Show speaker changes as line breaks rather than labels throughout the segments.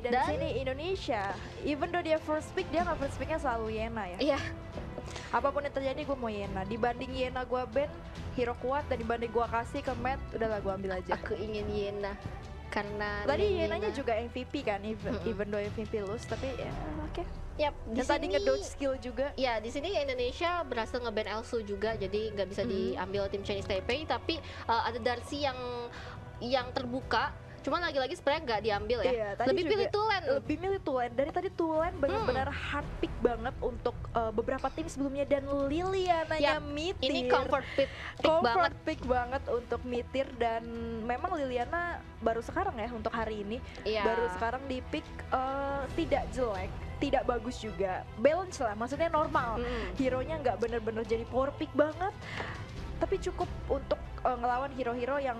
dan di sini Indonesia, even though dia first pick, dia nggak first picknya selalu Yena ya.
Iya.
Apapun yang terjadi gue mau Yena. Dibanding Yena gue ban hero kuat, dan dibanding gue kasih ke Matt, udahlah gue ambil aja.
Aku ingin Yena karena
Tadi Yenanya juga MVP kan, even though MVP lose, tapi ya oke.
Yap,
Dan tadi ngedodge skill juga.
Ya, di sini Indonesia berhasil ngeban Elsu juga, jadi nggak bisa diambil tim Chinese Taipei. Tapi ada Darcy yang terbuka, cuman lagi-lagi sebenarnya nggak diambil ya.
Iya, tadi
lebih pilih Tulen.
Lebih milih Tulen. Dari tadi Tulen benar-benar hard pick banget untuk beberapa tim sebelumnya, dan Liliananya Mitir.
Ini comfort pick
banget untuk Mitir, dan memang Liliana baru sekarang ya untuk hari ini.
Iya.
Baru sekarang di pick, tidak jelek, tidak bagus juga, balance lah, maksudnya normal. Hero-nya nggak bener-bener jadi power pick banget, tapi cukup untuk ngelawan hero-hero yang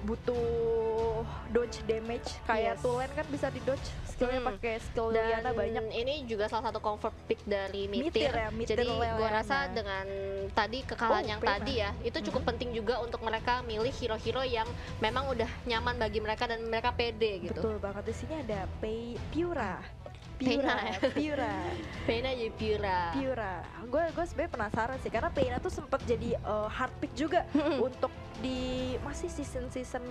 butuh dodge damage kayak Tulen kan bisa di dodge skillnya pakai skill Liliana banyak.
Ini juga salah satu comfort pick dari Mitir
Ya, Mitir
jadi
Liliana.
gue rasa dengan tadi kekalahan yang tadi ya, itu cukup penting juga untuk mereka milih hero-hero yang memang udah nyaman bagi mereka dan mereka pede gitu.
Betul banget. Di sini ada Piura.
Peina jadi Piura.
Gue sebenarnya penasaran sih, karena Peina tuh sempat jadi hard pick juga untuk di masih season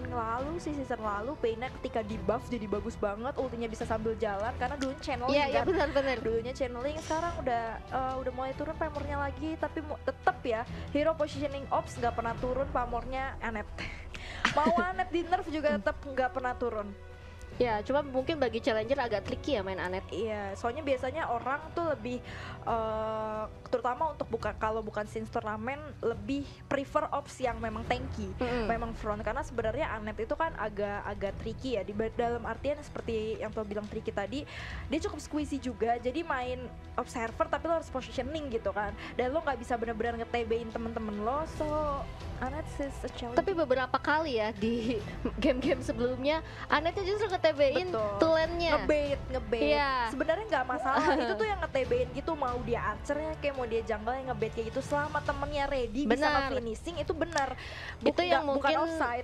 lalu Peina ketika di buff jadi bagus banget, ultinya bisa sambil jalan karena dulu channeling
Iya benar-benar.
Dulunya channeling, sekarang udah mulai turun pamornya lagi, tapi tetap ya hero positioning ops nggak pernah turun pamornya Anet. Mau Anet di nerf juga tetap nggak pernah turun.
Ya, cuma mungkin bagi challenger agak tricky ya main Anet.
Iya, soalnya biasanya orang tuh lebih terutama untuk kalau bukan Sins turnamen lebih prefer ops yang memang tanky, memang front, karena sebenarnya Anet itu kan agak tricky ya, dalam artian seperti yang tuh bilang tricky tadi, dia cukup squeezy juga, jadi main observer tapi lo harus positioning gitu kan, dan lo nggak bisa benar-benar nge-TB-in temen-temen lo, so Anet is a challenge.
Tapi beberapa kali ya di game-game sebelumnya Anetnya justru nge-TB-in Tulennya.
Ngebait.
Iya.
Sebenarnya nggak masalah. Itu tuh yang nge-TB-in gitu, mau dia archernya kayak mau dia jungle yang ngebait kayak gitu, selama temennya ready bisa nge-finishing itu benar.
Itu yang mungkin
offside.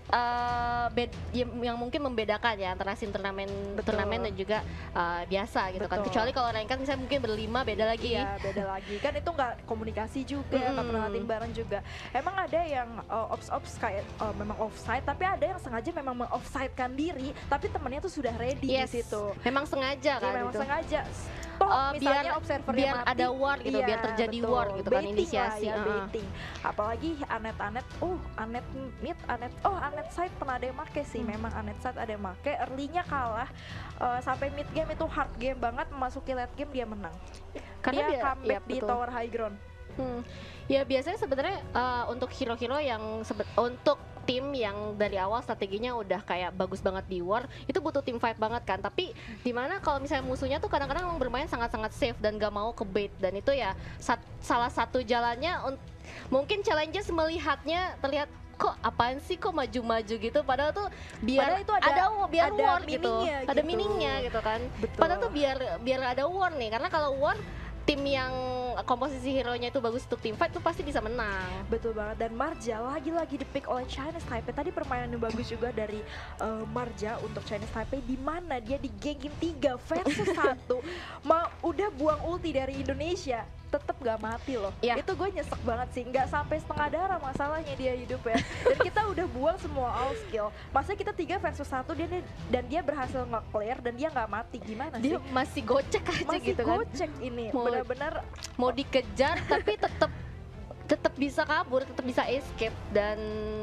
Yang mungkin membedakan ya antara scene turnamen dan juga biasa gitu kan. Kecuali kalau ranked misalnya mungkin berlima beda lagi.
Iya, beda lagi. Kan itu nggak komunikasi juga, nggak pernah latihan bareng juga. Emang ada yang ops kayak memang offside, tapi ada yang sengaja memang meng-offside-kan diri, tapi temennya tuh sudah ready di situ.
Memang sengaja kan
memang
itu.
sengaja. Toh misalnya observernya
biar
mati,
ada war gitu, biar terjadi war gitu kan, inisiasi.
Baiting. Apalagi Anet, Anet mid, Anet side pernah ada yang make sih, memang Anet side ada yang make. Early-nya kalah, sampai mid game itu hard game banget, memasuki late game dia menang. Karena dia comeback di tower high ground.
Ya biasanya sebenarnya untuk hero-hero yang untuk tim yang dari awal strateginya udah kayak bagus banget di war, itu butuh tim fight banget kan. Tapi dimana kalau misalnya musuhnya tuh kadang-kadang bermain sangat-sangat safe dan gak mau ke bait, dan itu ya salah satu jalannya. Mungkin challengers melihatnya terlihat kok apaan sih, kok maju-maju gitu, padahal tuh biar
itu
ada war gitu,
ada
ada meaningnya gitu kan.
Betul.
Padahal tuh biar ada war nih, karena kalau war tim yang komposisi hero-nya itu bagus untuk team fight tuh pasti bisa menang.
Betul banget. Dan Marja lagi-lagi di-pick oleh Chinese Taipei. Tadi permainan yang bagus juga dari Marja untuk Chinese Taipei, di mana dia digengin 3 versus 1. Udah buang ulti dari Indonesia, tetep gak mati loh. Itu gue nyesek banget sih, nggak sampai setengah darah masalahnya dia hidup ya. Dan kita udah buang semua all skill, masa kita 3 versus 1 dan dia berhasil nge-clear dan dia nggak mati, gimana sih?
Dia masih gocek aja
masih
gitu kan.
Gocek ini, benar-benar
mau dikejar tapi tetap bisa kabur, tetap bisa escape. Dan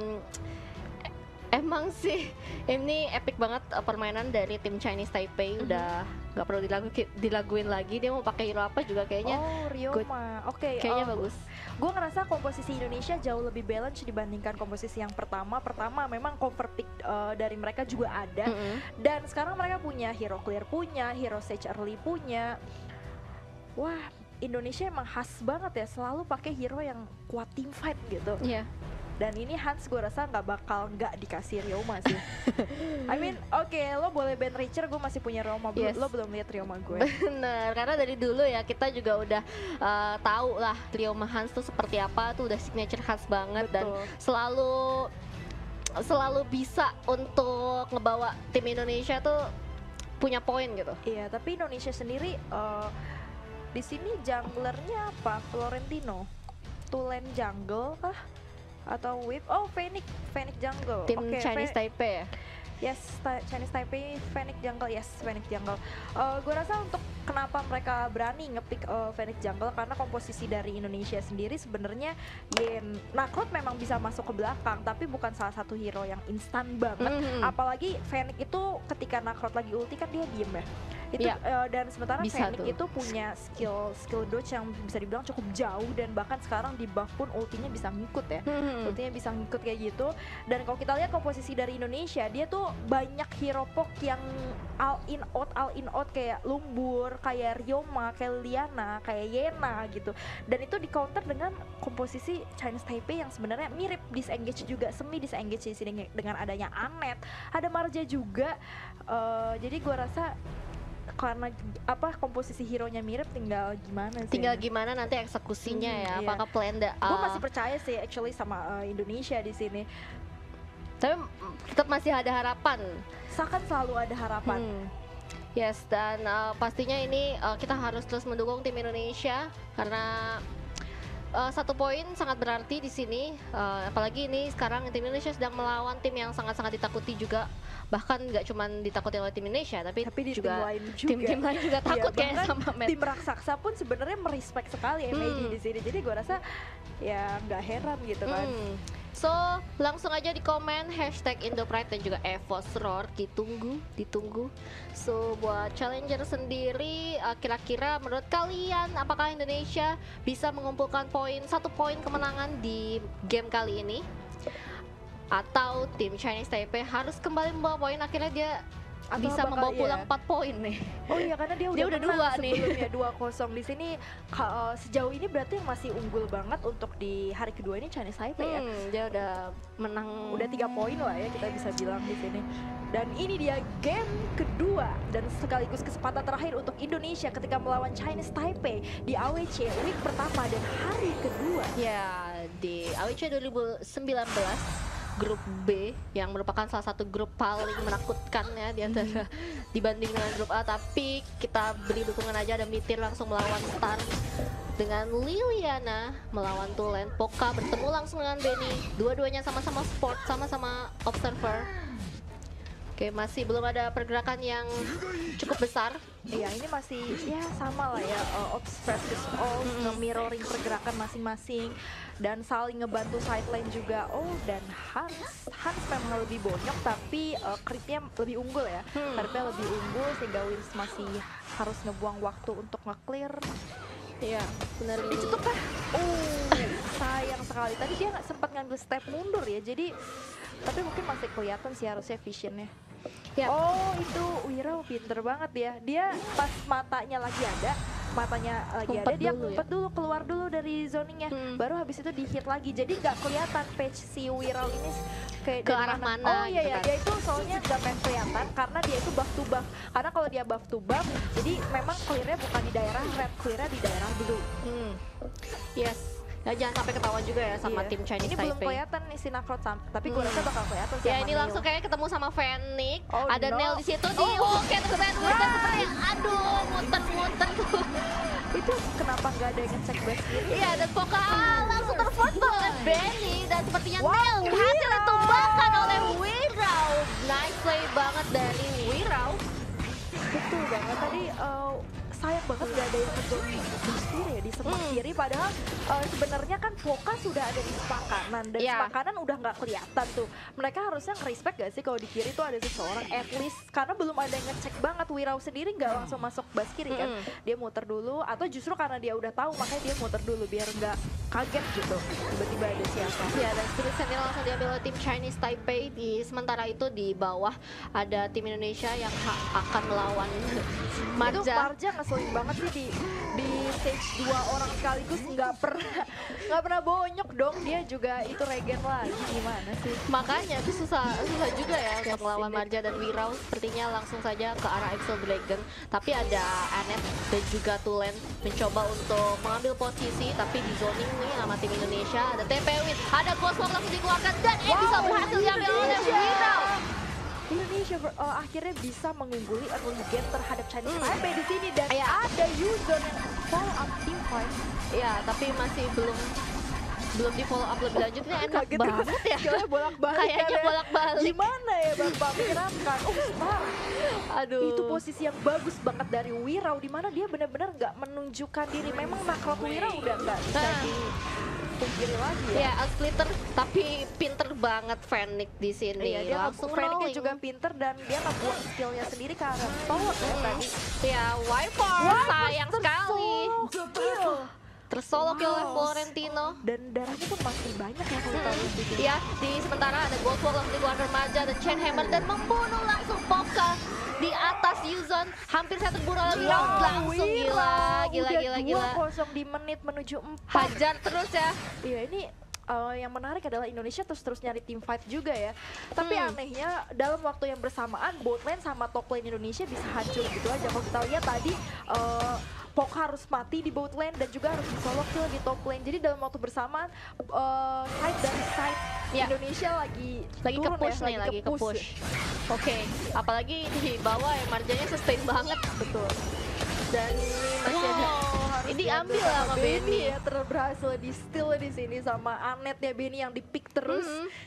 emang sih ini epic banget permainan dari tim Chinese Taipei. Udah nggak perlu dilaguin lagi, dia mau pakai hero apa juga kayaknya.
Ryoma. Oke,
kayaknya bagus.
Gue ngerasa komposisi Indonesia jauh lebih balance dibandingkan komposisi yang pertama memang cover pick dari mereka juga ada. Dan sekarang mereka punya hero clear, punya hero sage early, punya. Wah, Indonesia emang khas banget ya, selalu pakai hero yang kuat team fight gitu.
Iya.
Dan ini Hans gue rasa nggak dikasih Ryoma sih. I mean, oke, lo boleh ban Richer, gue masih punya Ryoma. Lo belum lihat Ryoma gue.
Bener, karena dari dulu ya kita juga udah tahu lah Ryoma Hans tuh seperti apa, tuh udah signature khas banget. Betul. Dan selalu bisa untuk ngebawa tim Indonesia tuh punya poin gitu.
Iya, tapi Indonesia sendiri di sini junglernya apa? Florentino, Tulen jungle kah? Atau Whip? Oh, Phoenix jungle.
Tim
Oke,
Chinese Taipei ya.
Yes, Chinese Taipei, Phoenix Jungle, yes, Phoenix Jungle. Gue rasa untuk kenapa mereka berani ngepick Phoenix Jungle karena komposisi dari Indonesia sendiri sebenarnya Nakrot memang bisa masuk ke belakang, tapi bukan salah satu hero yang instan banget. Apalagi Phoenix itu ketika Nakrot lagi ulti kan dia diem ya. Itu dan sementara
Bisa
Phoenix
tuh.
itu punya skill dodge yang bisa dibilang cukup jauh dan bahkan sekarang di buff pun ultinya bisa ngikut ya. Ultinya bisa ngikut kayak gitu. Dan kalau kita lihat komposisi dari Indonesia, dia tuh banyak hero pok yang all in out kayak Lumbur, kayak Ryoma, kayak Liana, kayak Yena gitu. Dan itu di counter dengan komposisi Chinese Taipei yang sebenarnya mirip disengage juga, semi disengage di sini dengan adanya Anet, ada Marja juga. Jadi gua rasa karena komposisi hero-nya mirip, tinggal gimana sih.
Tinggal gimana nanti eksekusinya ya,
iya.
apakah plan
Gue masih percaya sih actually sama Indonesia di sini.
tapi tetap masih ada harapan.
Seakan selalu ada harapan.
Yes, dan pastinya ini kita harus terus mendukung tim Indonesia karena 1 poin sangat berarti di sini. Apalagi ini sekarang tim Indonesia sedang melawan tim yang sangat-sangat ditakuti juga. Bahkan nggak cuma ditakuti oleh tim Indonesia, tapi
di
juga
tim lain juga
takut
iya,
kayak sama Matt.
Tim raksasa pun sebenarnya merespek sekali MAD di sini. Jadi gue rasa ya nggak heran gitu kan.
So langsung aja di komen #Indopride dan juga EVOSROAR, ditunggu. So buat challenger sendiri, kira-kira menurut kalian apakah Indonesia bisa mengumpulkan 1 poin kemenangan di game kali ini? Atau tim Chinese Taipei harus kembali membawa poin, akhirnya dia
Atau
bisa
bakal
membawa pulang 4 poin nih.
Oh iya, karena dia
Dia
udah
udah
menang
2 nih.
sebelumnya 2-0 di sini. Sejauh ini berarti yang masih unggul banget untuk di hari kedua ini Chinese Taipei ya.
Dia udah menang,
Udah 3 poin lah ya kita bisa bilang di sini. Dan ini dia game kedua dan sekaligus kesempatan terakhir untuk Indonesia ketika melawan Chinese Taipei di AWC week pertama dan hari kedua.
ya di AWC 2019 grup B yang merupakan salah satu grup paling menakutkan ya di antara dibanding dengan grup A, tapi kita beri dukungan aja. Ada Mitir langsung melawan Star dengan Liliana melawan Tulen, Poka bertemu langsung dengan Benny, dua-duanya sama-sama sport, sama-sama observer. Oke, masih belum ada pergerakan yang cukup besar.
Iya, ini masih ya sama lah ya, Ops versus Ops, nge-mirroring pergerakan masing-masing dan saling ngebantu side lane juga. Oh, dan Hans memang lebih bonyok tapi creepnya lebih unggul ya. Creepnya lebih unggul sehingga Wins masih harus ngebuang waktu untuk nge-clear.
Iya, benar ini.
Itu kah? Sayang sekali. Tadi dia nggak sempat ngambil step mundur ya. Jadi tapi mungkin masih kelihatan sih harusnya visionnya.
Yap.
Oh, itu Wira pinter banget ya. Dia pas matanya lagi ada, dia
Dulu
ngumpet dulu, keluar dulu dari zoningnya. Baru habis itu di hit lagi. Jadi nggak kelihatan page si Wira ini kayak
Ke
dari
arah mana
Oh iya
gitu
ya,
kan.
dia itu soalnya nggak main kelihatan karena dia itu buff to buff. Karena kalau dia buff to buff, jadi memang clearnya bukan di daerah red, clearnya di daerah blue.
Yes. Ya, jangan sampai ketahuan juga ya sama
Iya.
tim Chinese
Ini belum
Taipei.
kelihatan nih si Nakrot tapi gue rasa bakal kelihatan sih
Ya
sama
ini
Neil.
langsung kayak ketemu sama Fenix.
Oh,
Ada
no.
Neil di situ di oke teman aduh muter
Itu kenapa nggak ada yang ngecek base kiri?
iya, dan Poka langsung terfoto oleh Benny dan sepertinya
Wow,
Neil berhasil
Wirau.
ditumbangkan oleh Wirau. Nice play banget dari Wirau.
Betul banget tadi sayang banget nggak ada yang ngejoin base kiri ya di semak kiri, padahal sebenarnya kan Poka sudah ada di semak kanan dan
Iya.
semak kanan udah nggak kelihatan tuh. Mereka harusnya nge-respect gak sih kalau di kiri tuh ada seseorang at least, karena belum ada yang ngecek banget. Wirau sendiri nggak langsung masuk base kiri kan, dia muter dulu atau justru karena dia udah tahu makanya dia muter dulu biar nggak kaget gitu tiba-tiba ada siapa.
Ya, dan Spirit Sentinel langsung diambil oleh tim Chinese Taipei. Sementara itu di bawah ada tim Indonesia yang akan melawan
Itu
Marja.
Marja ngeselin banget sih di stage 2 orang sekaligus, nggak pernah bonyok dong. Dia juga itu regen lagi, gimana sih?
Makanya itu susah juga ya
Yes,
untuk melawan
indeed.
Marja dan Wirau. Sepertinya langsung saja ke arah Exo Dragon. Tapi ada Anet dan juga Tulen mencoba untuk mengambil posisi, tapi di zoning nih sama tim Indonesia. Ada TP Win, ada Ghost Walk langsung dikeluarkan dan bisa berhasil diambil oleh Wirau.
Indonesia akhirnya bisa mengungguli early game terhadap Chinese Taipei di sini dan ada Yuzon yang follow up team fight.
Ya, tapi masih belum di follow up lebih lanjut. Ini enak
Kaget
banget ya.
Kayaknya bolak-balik.
Kayaknya bolak-balik.
Gimana ya Bapak menyeramkan? Oh smart.
Aduh.
Itu posisi yang bagus banget dari Wirau di mana dia benar-benar nggak menunjukkan diri. Memang Nakrot Wirau udah nggak bisa dipungkiri lagi ya.
Ya, Splitter tapi pinter banget Fennec di sini.
Iya, dia
Langsung
Fennecnya
rolling.
juga pinter dan dia ngebuat skillnya sendiri ke arah Stalwart ya tadi.
Ya, Wyvern sayang sekali. Tersolok oleh Florentino.
Dan darahnya pun masih banyak ya kalau kita lihat di sini.
Ya, di sementara ada Goldwall langsung dikeluarkan remaja dan Chainhammer dan membunuh langsung Poka di atas Yuzon. Hampir saya terbunuh lagi langsung gila.
Udah 2-0 di menit menuju 4.
Hajar terus ya.
Iya ini yang menarik adalah Indonesia terus nyari team fight juga ya. Tapi anehnya dalam waktu yang bersamaan bot lane sama top lane Indonesia bisa hancur gitu aja. Kalau kita lihat tadi Poka harus mati di bot lane dan juga harus solo kill di top lane. Jadi dalam waktu bersamaan side dari side Indonesia lagi turun
ke-push
ya,
nih, lagi ke-push. Oke, apalagi di bawah ya marjanya sustain banget.
Betul.
Dan ini masih ada ini diambil sama Benny
ya, berhasil di steal di sini sama Anet ya Benny yang di pick terus.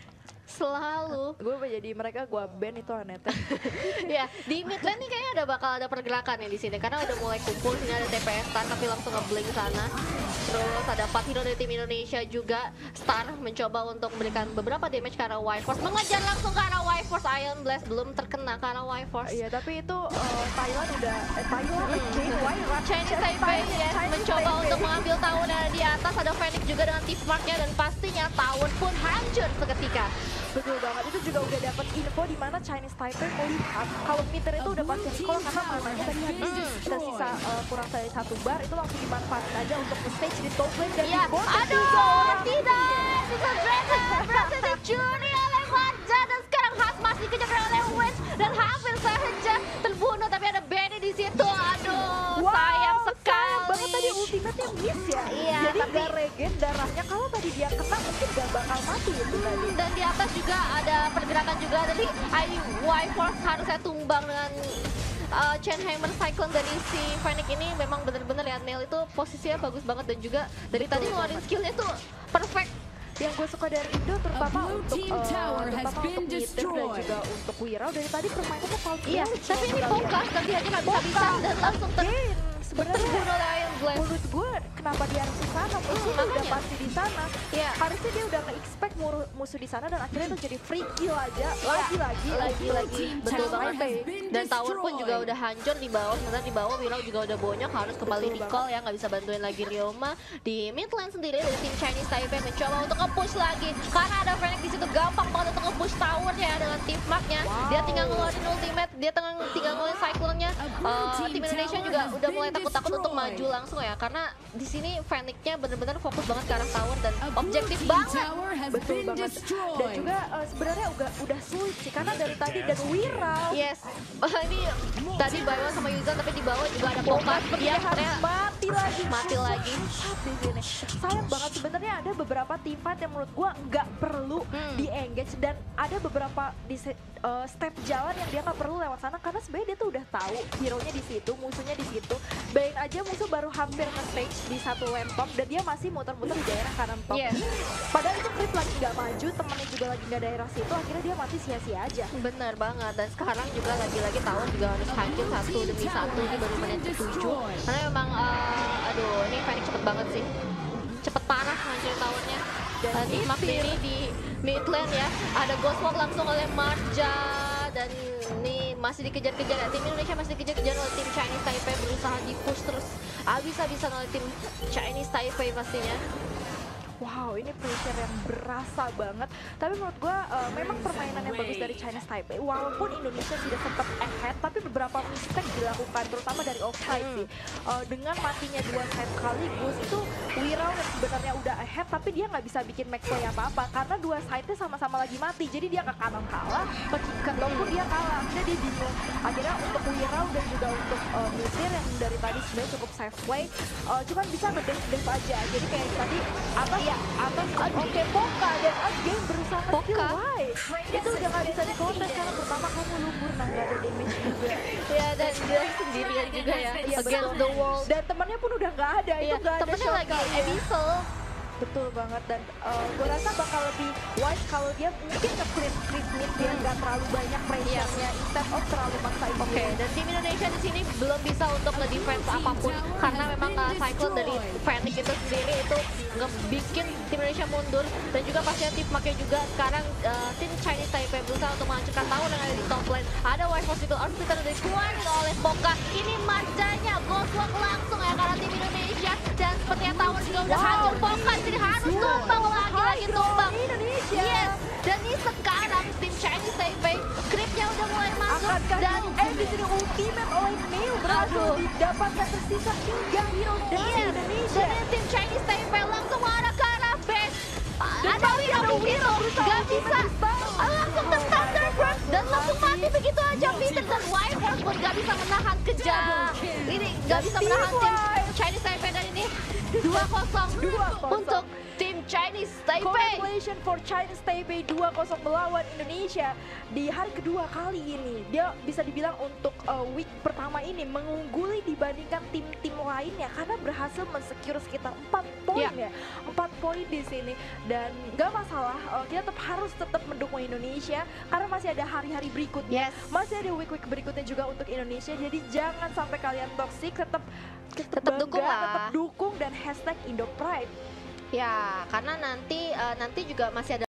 Selalu.
Gue jadi mereka gue ban itu Anetnya.
Ya, di mid lane nih kayaknya bakal ada pergerakan ya di sini karena udah mulai kumpul. Sini ada TPS Star tapi langsung ngeblink sana. Terus ada 4 hero dari tim Indonesia juga. Star mencoba untuk memberikan beberapa damage ke arah Wyforce. Mengejar langsung ke arah Wyforce. Iron Blast belum terkena ke arah Wyforce.
Iya, tapi itu Thailand udah Thailand again
Chinese Taipei ya mencoba untuk mengambil tower yang ada di atas. Ada Fennec juga dengan tip marknya dan pastinya tower pun hancur seketika.
Betul banget, itu juga udah dapat info di mana Chinese Taipei melihat kalau meter itu udah pasti recall karena mananya tadi habis tersisa kurang dari 1 bar, itu langsung dimanfaatin aja untuk nge-stage di top lane dan di bot.
Aduh, tidak, Sisa Dragon berhasil dicuri oleh Marja dan sekarang Has masih dikejar oleh Witch dan hampir saja terbunuh tapi ada Benny di situ. Aduh, sayang sekali.
Banget tadi ultimate-nya miss ya.
Iya,
jadi
tapi
gak regen darahnya, kalau tadi dia kena mungkin gak bakal mati itu tadi.
Dan di atas juga ada pergerakan juga dari ID Wyforce harusnya tumbang dengan Chainhammer Cyclone dari si Fennec ini. Memang bener-bener ya, Nail itu posisinya bagus banget dan juga dari tadi ngeluarin skillnya tuh perfect.
Yang gue suka dari Indo terutama untuk Meter dan juga untuk Wirau dari tadi permainannya paling
tapi ini fokus tapi aja nggak bisa dan langsung
sebenarnya
terbunuh oleh Iron Blast.
Menurut gue kenapa dia harus di sana? Musuhnya udah pasti di sana. Harusnya dia udah nge-expect musuh di sana dan akhirnya itu jadi free kill aja. Lagi
betul banget. Dan tower pun juga udah hancur di bawah. Sementara di bawah Wirau juga udah bonyok, harus kembali recall ya, nggak bisa bantuin lagi Ryoma. Di mid lane sendiri dari tim Chinese Taipei mencoba untuk nge-push lagi karena ada Fennec di situ, gampang banget untuk nge-push tower ya dengan tip marknya. Dia tinggal ngeluarin ultimate, dia tinggal ngeluarin cyclone-nya. Tim Indonesia juga udah mulai takut untuk maju langsung ya, karena di sini Fennec-nya bener-bener fokus banget ke arah tower dan objektif banget.
Betul banget. Dan juga sebenarnya udah sulit sih karena dari tadi dan Wirau.
Yes. Ini tadi bawah sama Yuzon tapi di bawah juga ada Poka. Dia mati lagi.
Di sini. Sayang banget sebenarnya ada beberapa team fight yang menurut gua nggak perlu di engage dan ada beberapa di step jalan yang dia nggak perlu lewat sana karena sebenarnya dia tuh udah tahu hero-nya di situ, musuhnya di situ. Bayangin aja musuh baru hampir nge-stage di satu lane top dan dia masih muter-muter di daerah kanan top. Padahal itu Krip lagi nggak maju, temennya juga lagi nggak daerah situ, akhirnya dia mati sia-sia aja.
Bener banget, dan sekarang juga lagi-lagi tahun juga harus hancur 1 demi 1 ini baru menit 7. Karena memang aduh ini Fennec cepet banget sih, cepet parah hancur tahunnya. Dan Mark ini di mid lane ya, ada Ghostwalk langsung oleh Marja dan ini masih dikejar-kejar ya. Tim Indonesia masih dikejar-kejar oleh tim Chinese Taipei, berusaha di-push terus habis-habisan oleh tim Chinese Taipei pastinya.
Wow, ini pressure yang berasa banget. Tapi menurut gue memang permainan yang bagus dari Chinese Taipei. Walaupun Indonesia tidak sempat ahead, tapi beberapa mistake dilakukan, terutama dari offside sih. Dengan matinya 2 side sekaligus, itu Wirau yang sebenarnya udah ahead, tapi dia nggak bisa bikin make play apa-apa. Karena 2 side-nya sama-sama lagi mati, jadi dia ke kanan kalah, ke top pun dia kalah. Akhirnya dia bingung. Akhirnya untuk Wirau dan juga untuk Meteor yang dari tadi sebenarnya cukup safe play, cuman bisa nge-def aja. Jadi kayak tadi, atas Iya, atau oke Poka dan game berusaha skill
Poka.
Y. Itu udah gak bisa dikontes karena pertama kamu lumpur, nah gak ada damage juga.
Ya dan dia sendirian juga ya
Iya,
against
betul.
the wall.
Dan temannya pun udah gak ada,
Iya,
itu gak ada
temennya lagi
shortcut-nya.
Abyssal.
Betul banget, dan gue rasa bakal lebih wise kalau dia mungkin nge-clear creep mid biar gak terlalu banyak pressure-nya instead of terlalu maksain
Oke,
dia.
dan tim Indonesia di sini belum bisa untuk nge-defense apapun karena memang cycle dari Fnatic itu sendiri itu ngebikin tim Indonesia mundur, dan juga pastinya tim Make juga sekarang tim Chinese Taipei berusaha untuk menghancurkan tahun yang ada di top lane. Ada White Force itu harus dikeluarin oleh Poka. Ini marjanya Ghostwalk langsung ya karena tim Indonesia, dan sepertinya tahun juga udah hancur. Poka jadi harus tumbang lagi tumbang.
Indonesia.
Yes, dan ini sekarang tim Chinese Taipei creepnya udah mulai masuk
Akankah
dan
di sini ultimate oleh Neo berhasil
Aduh.
didapatkan tersisa 3 hero dari
Iya,
Indonesia.
dan ini tim Chinese Taipei langsung mengarah ke arah base.
Dan
Ada
masih ada
Wiro di
Wiro
situ,
berusaha
gak
ultimate
bisa.
restart.
Langsung ke Thunderbird dan langsung mati begitu aja Peter, dan White Horse pun gak bisa menahan kejar. Ini gak bisa menahan tim Chinese Taipei, dan ini 2-0 untuk tim Chinese Taipei.
Congratulations for Chinese Taipei 2-0 melawan Indonesia di hari kedua kali ini. Dia bisa dibilang untuk week pertama ini mengungguli dibandingkan tim-tim lainnya karena berhasil mensecure sekitar 4 poin ya. 4 poin di sini, dan gak masalah, kita tetap mendukung Indonesia karena masih ada hari-hari berikutnya.
Yes.
Masih ada week-week berikutnya juga untuk Indonesia. Jadi jangan sampai kalian toxic, tetap
Dukung
bangga,
lah.
tetap dukung, dan hashtag Indo Pride.
Ya, karena nanti juga masih ada